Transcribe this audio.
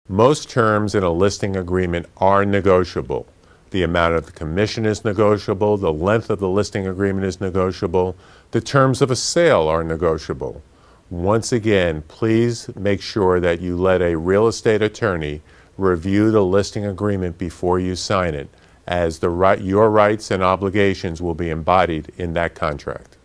Most terms in a listing agreement are negotiable. The amount of the commission is negotiable, the length of the listing agreement is negotiable, the terms of a sale are negotiable. Once again, please make sure that you let a real estate attorney review the listing agreement before you sign it, as your rights and obligations will be embodied in that contract.